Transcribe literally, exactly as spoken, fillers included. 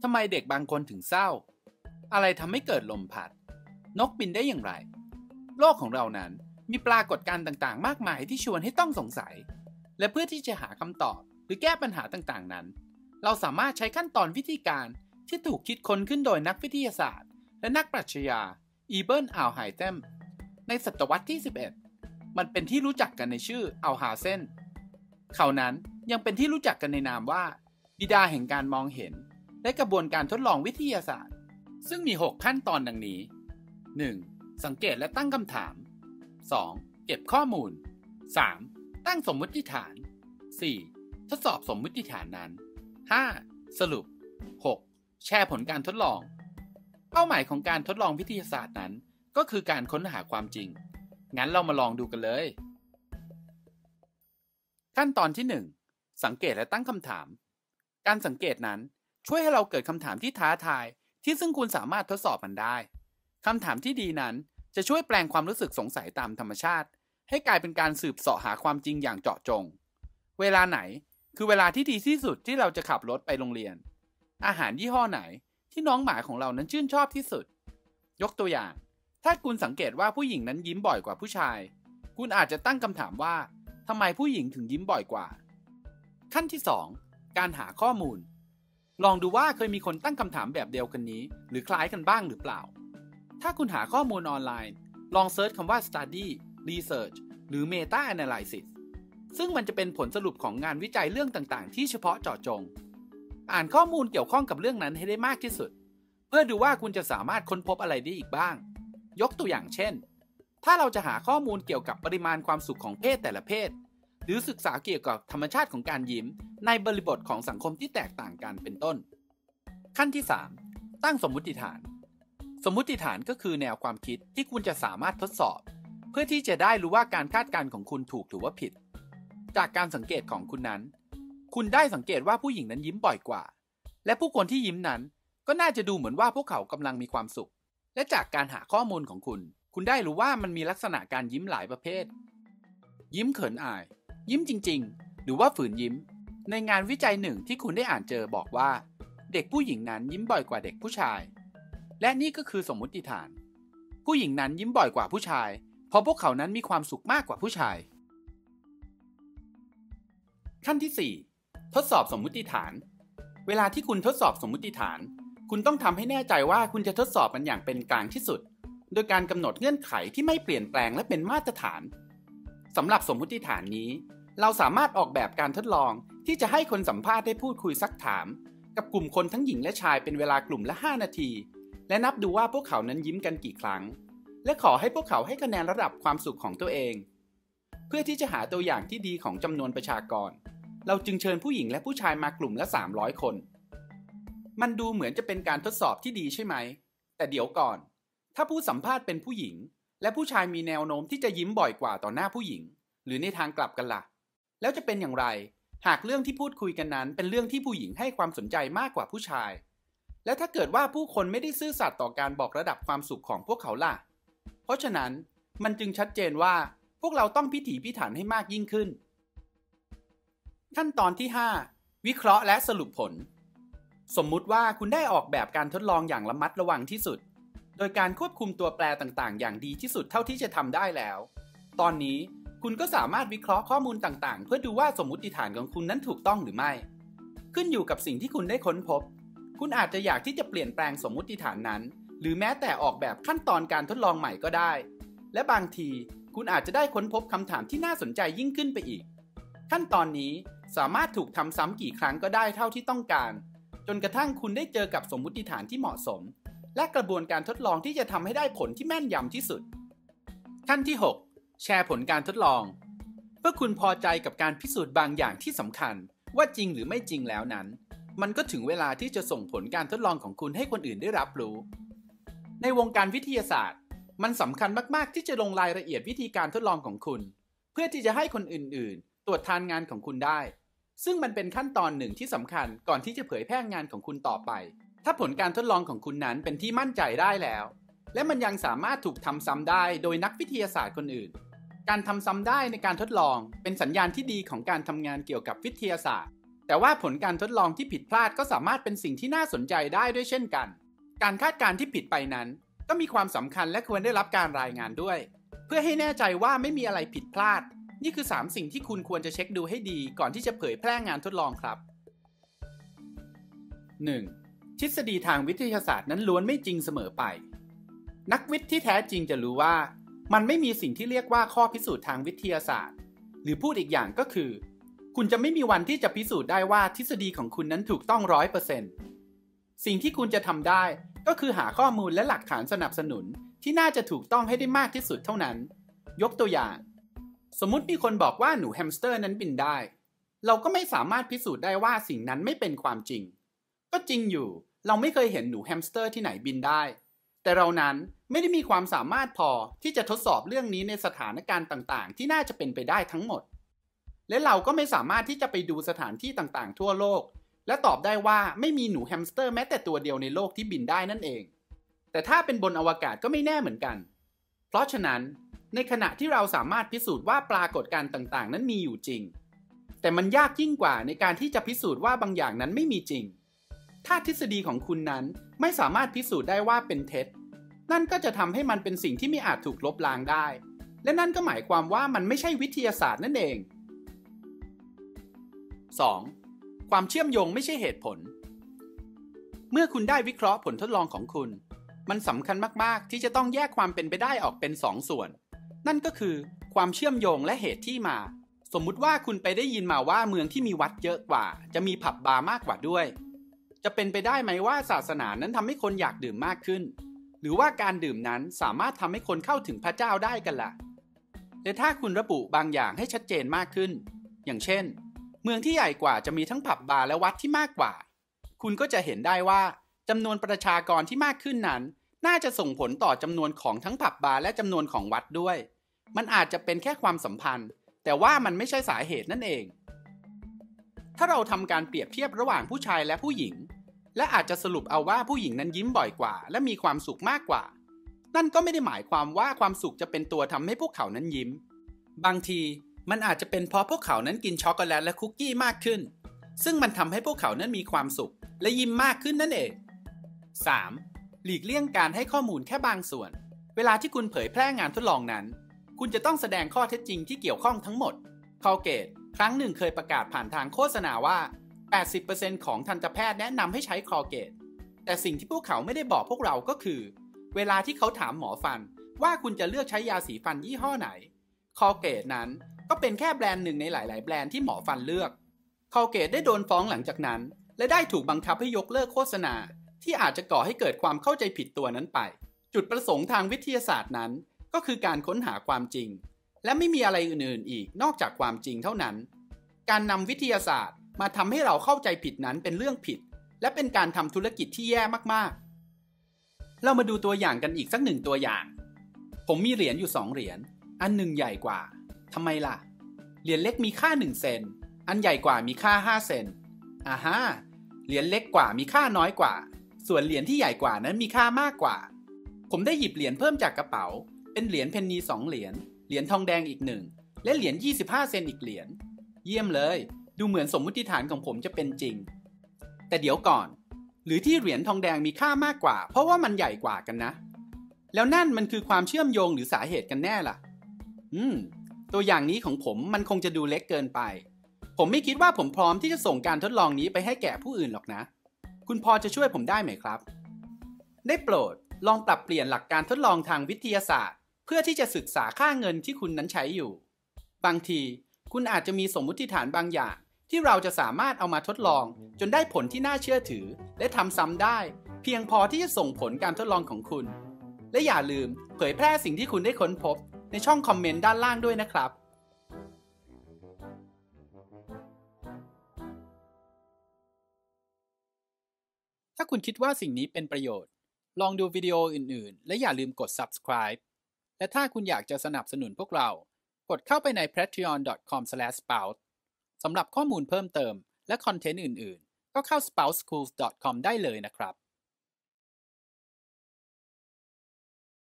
ำไมเด็กบางคนถึงเศร้าอะไรทำให้เกิดลมพัดนกบินได้อย่างไรโลกของเรานั้นมีปรากฏการณ์ต่างๆมากมายที่ชวนให้ต้องสงสัยและเพื่อที่จะหาคำตอบหรือแก้ปัญหาต่างๆนั้นเราสามารถใช้ขั้นตอนวิธีการที่ถูกคิดค้นขึ้นโดยนักวิทยาศาสตร์และนักปรัชญาอีเบิร์น อัลไฮเทมในศตวรรษที่สิบเอ็ดมันเป็นที่รู้จักกันในชื่ออัลฮาเซนเขานั้นยังเป็นที่รู้จักกันในนามว่าบิดาแห่งการมองเห็นและกระบวนการทดลองวิทยาศาสตร์ซึ่งมีหกขั้นตอนดังนี้ หนึ่ง. สังเกตและตั้งคำถาม สอง. เก็บข้อมูล สาม. ตั้งสมมติฐาน สี่. ทดสอบสมมติฐานนั้น ห้า. สรุป หก. แชร์ผลการทดลองเป้าหมายของการทดลองวิทยาศาสตร์นั้นก็คือการค้นหาความจริงงั้นเรามาลองดูกันเลยขั้นตอนที่หนึ่งสังเกตและตั้งคำถามการสังเกตนั้นช่วยให้เราเกิดคำถามที่ท้าทายที่ซึ่งคุณสามารถทดสอบมันได้คำถามที่ดีนั้นจะช่วยแปลงความรู้สึกสงสัยตามธรรมชาติให้กลายเป็นการสืบเสาะหาความจริงอย่างเจาะจงเวลาไหนคือเวลาที่ดีที่สุดที่เราจะขับรถไปโรงเรียนอาหารยี่ห้อไหนที่น้องหมาของเรานั้นชื่นชอบที่สุดยกตัวอย่างถ้าคุณสังเกตว่าผู้หญิงนั้นยิ้มบ่อยกว่าผู้ชายคุณอาจจะตั้งคำถามว่าทำไมผู้หญิงถึงยิ้มบ่อยกว่าขั้นที่สองการหาข้อมูลลองดูว่าเคยมีคนตั้งคำถามแบบเดียวกันนี้หรือคล้ายกันบ้างหรือเปล่าถ้าคุณหาข้อมูลออนไลน์ลองเซิร์ชคำว่า study research หรือ meta analysis ซึ่งมันจะเป็นผลสรุปของงานวิจัยเรื่องต่างๆที่เฉพาะเจาะจงอ่านข้อมูลเกี่ยวข้องกับเรื่องนั้นให้ได้มากที่สุดเพื่อดูว่าคุณจะสามารถค้นพบอะไรได้อีกบ้างยกตัวอย่างเช่นถ้าเราจะหาข้อมูลเกี่ยวกับปริมาณความสุขของเพศแต่ละเพศหรือศึกษาเกี่ยวกับธรรมชาติของการยิ้มในบริบทของสังคมที่แตกต่างกันเป็นต้นขั้นที่สามตั้งสมมุติฐานสมมุติฐานก็คือแนวความคิดที่คุณจะสามารถทดสอบเพื่อที่จะได้รู้ว่าการคาดการณ์ของคุณถูกหรือว่าผิดจากการสังเกตของคุณนั้นคุณได้สังเกตว่าผู้หญิงนั้นยิ้มบ่อยกว่าและผู้คนที่ยิ้มนั้นก็น่าจะดูเหมือนว่าพวกเขากำลังมีความสุขและจากการหาข้อมูลของคุณคุณได้รู้ว่ามันมีลักษณะการยิ้มหลายประเภทยิ้มเขินอายยิ้มจริงๆหรือว่าฝืนยิ้มในงานวิจัยหนึ่งที่คุณได้อ่านเจอบอกว่าเด็กผู้หญิงนั้นยิ้มบ่อยกว่าเด็กผู้ชายและนี่ก็คือสมมุติฐานผู้หญิงนั้นยิ้มบ่อยกว่าผู้ชายเพราะพวกเขานั้นมีความสุขมากกว่าผู้ชายขั้นที่สี่ทดสอบสมมุติฐานเวลาที่คุณทดสอบสมมุติฐานคุณต้องทำให้แน่ใจว่าคุณจะทดสอบมันอย่างเป็นกลางที่สุดโดยการกำหนดเงื่อนไขที่ไม่เปลี่ยนแปลงและเป็นมาตรฐานสำหรับสมมุติฐานนี้เราสามารถออกแบบการทดลองที่จะให้คนสัมภาษณ์ได้พูดคุยซักถามกับกลุ่มคนทั้งหญิงและชายเป็นเวลากลุ่มละห้านาทีและนับดูว่าพวกเขานั้นยิ้มกันกี่ครั้งและขอให้พวกเขาให้คะแนนระดับความสุขของตัวเองเพื่อที่จะหาตัวอย่างที่ดีของจำนวนประชากรเราจึงเชิญผู้หญิงและผู้ชายมากลุ่มละสามร้อยคนมันดูเหมือนจะเป็นการทดสอบที่ดีใช่ไหมแต่เดี๋ยวก่อนถ้าผู้สัมภาษณ์เป็นผู้หญิงและผู้ชายมีแนวโน้มที่จะยิ้มบ่อยกว่าต่อหน้าผู้หญิงหรือในทางกลับกันล่ะแล้วจะเป็นอย่างไรหากเรื่องที่พูดคุยกันนั้นเป็นเรื่องที่ผู้หญิงให้ความสนใจมากกว่าผู้ชายและถ้าเกิดว่าผู้คนไม่ได้ซื่อสัตย์ต่อการบอกระดับความสุขของพวกเขาล่ะเพราะฉะนั้นมันจึงชัดเจนว่าพวกเราต้องพิถีพิถันให้มากยิ่งขึ้นขั้นตอนที่ห้าวิเคราะห์และสรุปผลสมมุติว่าคุณได้ออกแบบการทดลองอย่างระมัดระวังที่สุดโดยการควบคุมตัวแปรต่างๆอย่างดีที่สุดเท่าที่จะทำได้แล้วตอนนี้คุณก็สามารถวิเคราะห์ข้อมูลต่างๆเพื่อดูว่าสมมุติฐานของคุณนั้นถูกต้องหรือไม่ขึ้นอยู่กับสิ่งที่คุณได้ค้นพบคุณอาจจะอยากที่จะเปลี่ยนแปลงสมมุติฐานนั้นหรือแม้แต่ออกแบบขั้นตอนการทดลองใหม่ก็ได้และบางทีคุณอาจจะได้ค้นพบคำถามที่น่าสนใจยิ่งขึ้นไปอีกขั้นตอนนี้สามารถถูกทำซ้ำกี่ครั้งก็ได้เท่าที่ต้องการจนกระทั่งคุณได้เจอกับสมมุติฐานที่เหมาะสมและกระบวนการทดลองที่จะทำให้ได้ผลที่แม่นยำที่สุดขั้นที่หกแชร์ผลการทดลองเมื่อคุณพอใจกับการพิสูจน์บางอย่างที่สำคัญว่าจริงหรือไม่จริงแล้วนั้นมันก็ถึงเวลาที่จะส่งผลการทดลองของคุณให้คนอื่นได้รับรู้ในวงการวิทยาศาสตร์มันสำคัญมากๆที่จะลงรายละเอียดวิธีการทดลองของคุณเพื่อที่จะให้คนอื่นๆตรวจทานงานของคุณได้ซึ่งมันเป็นขั้นตอนหนึ่งที่สำคัญก่อนที่จะเผยแพร่งานของคุณต่อไปถ้าผลการทดลองของคุณนั้นเป็นที่มั่นใจได้แล้วและมันยังสามารถถูกทำซ้ำได้โดยนักวิทยาศาสตร์คนอื่นการทำซ้ำได้ในการทดลองเป็นสัญญาณที่ดีของการทำงานเกี่ยวกับวิทยาศาสตร์แต่ว่าผลการทดลองที่ผิดพลาดก็สามารถเป็นสิ่งที่น่าสนใจได้ด้วยเช่นกันการคาดการณ์ที่ผิดไปนั้นก็มีความสำคัญและควรได้รับการรายงานด้วยเพื่อให้แน่ใจว่าไม่มีอะไรผิดพลาดนี่คือสามสิ่งที่คุณควรจะเช็คดูให้ดีก่อนที่จะเผยแพร่งานทดลองครับ หนึ่ง. ทฤษฎีทางวิทยาศาสตร์นั้นล้วนไม่จริงเสมอไปนักวิทย์ที่แท้จริงจะรู้ว่ามันไม่มีสิ่งที่เรียกว่าข้อพิสูจน์ทางวิทยาศาสตร์หรือพูดอีกอย่างก็คือคุณจะไม่มีวันที่จะพิสูจน์ได้ว่าทฤษฎีของคุณนั้นถูกต้อง ร้อยเปอร์เซ็นต์ สิ่งที่คุณจะทำได้ก็คือหาข้อมูลและหลักฐานสนับสนุนที่น่าจะถูกต้องให้ได้มากที่สุดเท่านั้นยกตัวอย่างสมมุติมีคนบอกว่าหนูแฮมสเตอร์นั้นบินได้เราก็ไม่สามารถพิสูจน์ได้ว่าสิ่งนั้นไม่เป็นความจริงก็จริงอยู่เราไม่เคยเห็นหนูแฮมสเตอร์ที่ไหนบินได้แต่เรานั้นไม่ได้มีความสามารถพอที่จะทดสอบเรื่องนี้ในสถานการณ์ต่างๆที่น่าจะเป็นไปได้ทั้งหมดและเราก็ไม่สามารถที่จะไปดูสถานที่ต่างๆทั่วโลกและตอบได้ว่าไม่มีหนูแฮมสเตอร์แม้แต่ตัวเดียวในโลกที่บินได้นั่นเองแต่ถ้าเป็นบนอวกาศก็ไม่แน่เหมือนกันเพราะฉะนั้นในขณะที่เราสามารถพิสูจน์ว่าปรากฏการณ์ต่างๆนั้นมีอยู่จริงแต่มันยากยิ่งกว่าในการที่จะพิสูจน์ว่าบางอย่างนั้นไม่มีจริงถ้าทฤษฎีของคุณนั้นไม่สามารถพิสูจน์ได้ว่าเป็นเท็จนั่นก็จะทำให้มันเป็นสิ่งที่ไม่อาจถูกลบล้างได้และนั่นก็หมายความว่ามันไม่ใช่วิทยาศาสตร์นั่นเอง สอง. ความเชื่อมโยงไม่ใช่เหตุผลเมื่อคุณได้วิเคราะห์ผลทดลองของคุณมันสำคัญมากๆที่จะต้องแยกความเป็นไปได้ออกเป็นสองส่วนนั่นก็คือความเชื่อมโยงและเหตุที่มาสมมุติว่าคุณไปได้ยินมาว่าเมืองที่มีวัดเยอะกว่าจะมีผับบาร์มากกว่าด้วยจะเป็นไปได้ไหมว่าศาสนานั้นทำให้คนอยากดื่มมากขึ้นหรือว่าการดื่มนั้นสามารถทำให้คนเข้าถึงพระเจ้าได้กันล่ะและถ้าคุณระบุบางอย่างให้ชัดเจนมากขึ้นอย่างเช่นเมืองที่ใหญ่กว่าจะมีทั้งผับบาร์และวัดที่มากกว่าคุณก็จะเห็นได้ว่าจำนวนประชากรที่มากขึ้นนั้นน่าจะส่งผลต่อจำนวนของทั้งผับบาร์และจำนวนของวัดด้วยมันอาจจะเป็นแค่ความสัมพันธ์แต่ว่ามันไม่ใช่สาเหตุนั่นเองถ้าเราทำการเปรียบเทียบระหว่างผู้ชายและผู้หญิงและอาจจะสรุปเอาว่าผู้หญิงนั้นยิ้มบ่อยกว่าและมีความสุขมากกว่านั่นก็ไม่ได้หมายความว่าความสุขจะเป็นตัวทำให้พวกเขานั้นยิ้มบางทีมันอาจจะเป็นเพราะพวกเขานั้นกินช็อกโกแลตและคุกกี้มากขึ้นซึ่งมันทำให้พวกเขานั้นมีความสุขและยิ้มมากขึ้นนั่นเอง สาม. หลีกเลี่ยงการให้ข้อมูลแค่บางส่วนเวลาที่คุณเผยแพร่งานทดลองนั้นคุณจะต้องแสดงข้อเท็จจริงที่เกี่ยวข้องทั้งหมดคอลเกตครั้งหนึ่งเคยประกาศผ่านทางโฆษณาว่า แปดสิบเปอร์เซ็นต์ ของทันตแพทย์แนะนำให้ใช้คอลเกตแต่สิ่งที่พวกเขาไม่ได้บอกพวกเราก็คือเวลาที่เขาถามหมอฟันว่าคุณจะเลือกใช้ยาสีฟันยี่ห้อไหนคอลเกตนั้นก็เป็นแค่แบรนด์หนึ่งในหลายๆแบรนด์ที่หมอฟันเลือกคอลเกตได้โดนฟ้องหลังจากนั้นและได้ถูกบังคับให้ยกเลิกโฆษณาที่อาจจะก่อให้เกิดความเข้าใจผิดตัวนั้นไปจุดประสงค์ทางวิทยาศาสตร์นั้นก็คือการค้นหาความจริงและไม่มีอะไรอื่นๆอีกนอกจากความจริงเท่านั้นการนำวิทยาศาสตร์มาทำให้เราเข้าใจผิดนั้นเป็นเรื่องผิดและเป็นการทำธุรกิจที่แย่มากๆเรามาดูตัวอย่างกันอีกสักหนึ่งตัวอย่างผมมีเหรียญอยู่สองเหรียญอันหนึ่งใหญ่กว่าทำไมล่ะเหรียญเล็กมีค่าหนึ่งเซนอันใหญ่กว่ามีค่าห้าเซนอ่าฮะเหรียญเล็กกว่ามีค่าน้อยกว่าส่วนเหรียญที่ใหญ่กว่านั้นมีค่ามากกว่าผมได้หยิบเหรียญเพิ่มจากกระเป๋าเป็นเหรียญเพนนีสองเหรียญเหรียญทองแดงอีกหนึ่งและเหรียญยี่สิบห้าเซนอีกเหรียญเยี่ยมเลยดูเหมือนสมมุติฐานของผมจะเป็นจริงแต่เดี๋ยวก่อนหรือที่เหรียญทองแดงมีค่ามากกว่าเพราะว่ามันใหญ่กว่ากันนะแล้วนั่นมันคือความเชื่อมโยงหรือสาเหตุกันแน่ล่ะอืมตัวอย่างนี้ของผมมันคงจะดูเล็กเกินไปผมไม่คิดว่าผมพร้อมที่จะส่งการทดลองนี้ไปให้แก่ผู้อื่นหรอกนะคุณพอจะช่วยผมได้ไหมครับได้โปรดลองปรับเปลี่ยนหลักการทดลองทางวิทยาศาสตร์เพื่อที่จะศึกษาค่าเงินที่คุณนั้นใช้อยู่บางทีคุณอาจจะมีสมมุติฐานบางอย่างที่เราจะสามารถเอามาทดลองจนได้ผลที่น่าเชื่อถือและทำซ้ำได้เพียงพอที่จะส่งผลการทดลองของคุณและอย่าลืมเผยแพร่สิ่งที่คุณได้ค้นพบในช่องคอมเมนต์ด้านล่างด้วยนะครับถ้าคุณคิดว่าสิ่งนี้เป็นประโยชน์ลองดูวิดีโออื่นๆและอย่าลืมกด Subscribe และถ้าคุณอยากจะสนับสนุนพวกเรากดเข้าไปใน แพทรีออน ดอท คอม สแลช สเปาท์ สำหรับข้อมูลเพิ่มเติมและคอนเทนต์อื่นๆก็เข้า สเปาท์ สคูลส์ ดอท คอม ได้เลยนะครับ